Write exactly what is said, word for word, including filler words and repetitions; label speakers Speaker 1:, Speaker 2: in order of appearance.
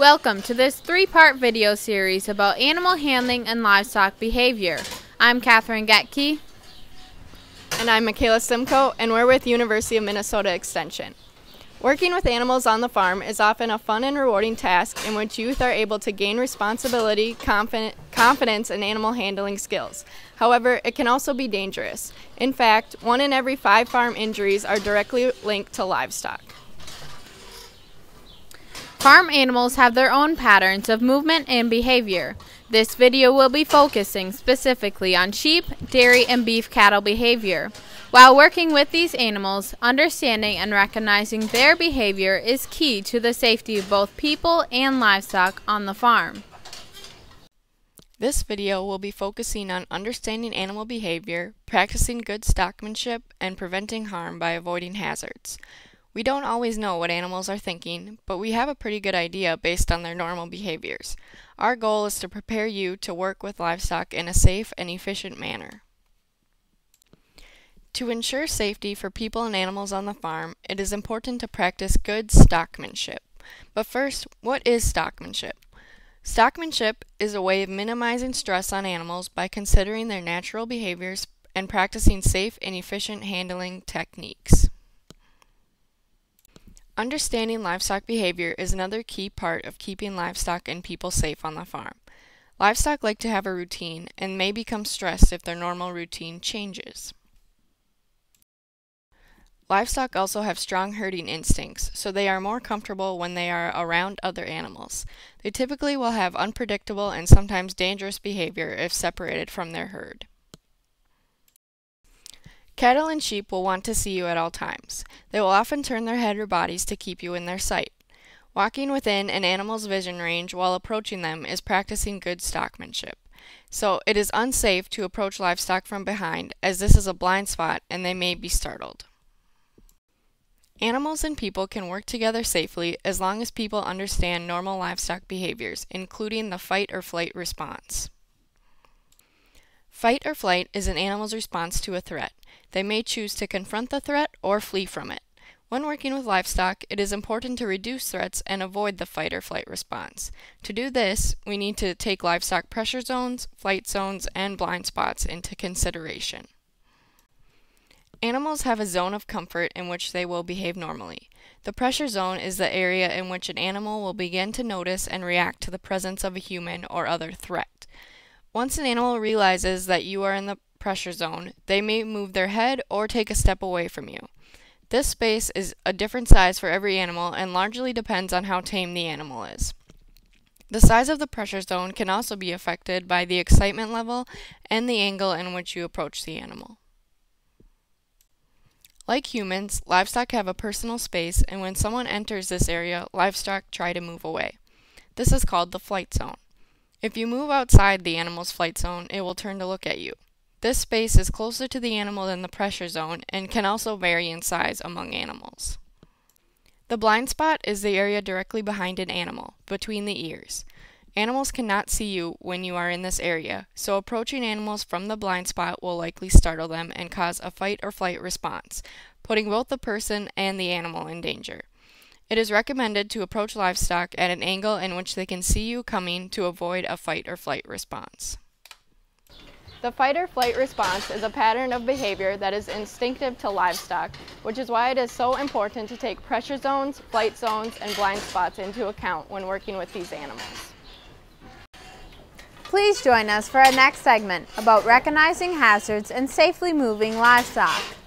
Speaker 1: Welcome to this three-part video series about animal handling and livestock behavior. I'm Catherine Getke.
Speaker 2: And I'm Michaela Simcoe, and we're with University of Minnesota Extension. Working with animals on the farm is often a fun and rewarding task in which youth are able to gain responsibility, confident, confidence, and animal handling skills. However, it can also be dangerous. In fact, one in every five farm injuries are directly linked to livestock.
Speaker 1: Farm animals have their own patterns of movement and behavior. This video will be focusing specifically on sheep, dairy, and beef cattle behavior. While working with these animals, understanding and recognizing their behavior is key to the safety of both people and livestock on the farm.
Speaker 2: This video will be focusing on understanding animal behavior, practicing good stockmanship, and preventing harm by avoiding hazards. We don't always know what animals are thinking, but we have a pretty good idea based on their normal behaviors. Our goal is to prepare you to work with livestock in a safe and efficient manner. To ensure safety for people and animals on the farm, it is important to practice good stockmanship. But first, what is stockmanship? Stockmanship is a way of minimizing stress on animals by considering their natural behaviors and practicing safe and efficient handling techniques. Understanding livestock behavior is another key part of keeping livestock and people safe on the farm. Livestock like to have a routine and may become stressed if their normal routine changes. Livestock also have strong herding instincts, so they are more comfortable when they are around other animals. They typically will have unpredictable and sometimes dangerous behavior if separated from their herd. Cattle and sheep will want to see you at all times. They will often turn their head or bodies to keep you in their sight. Walking within an animal's vision range while approaching them is practicing good stockmanship. So it is unsafe to approach livestock from behind, as this is a blind spot and they may be startled. Animals and people can work together safely as long as people understand normal livestock behaviors, including the fight or flight response. Fight or flight is an animal's response to a threat. They may choose to confront the threat or flee from it. When working with livestock, it is important to reduce threats and avoid the fight or flight response. To do this, we need to take livestock pressure zones, flight zones, and blind spots into consideration. Animals have a zone of comfort in which they will behave normally. The pressure zone is the area in which an animal will begin to notice and react to the presence of a human or other threat. Once an animal realizes that you are in the pressure zone, they may move their head or take a step away from you. This space is a different size for every animal and largely depends on how tame the animal is. The size of the pressure zone can also be affected by the excitement level and the angle in which you approach the animal. Like humans, livestock have a personal space, and when someone enters this area, livestock try to move away. This is called the flight zone. If you move outside the animal's flight zone, it will turn to look at you. This space is closer to the animal than the pressure zone and can also vary in size among animals. The blind spot is the area directly behind an animal, between the ears. Animals cannot see you when you are in this area, so approaching animals from the blind spot will likely startle them and cause a fight or flight response, putting both the person and the animal in danger. It is recommended to approach livestock at an angle in which they can see you coming to avoid a fight or flight response. The fight or flight response is a pattern of behavior that is instinctive to livestock, which is why it is so important to take pressure zones, flight zones, and blind spots into account when working with these animals.
Speaker 1: Please join us for our next segment about recognizing hazards and safely moving livestock.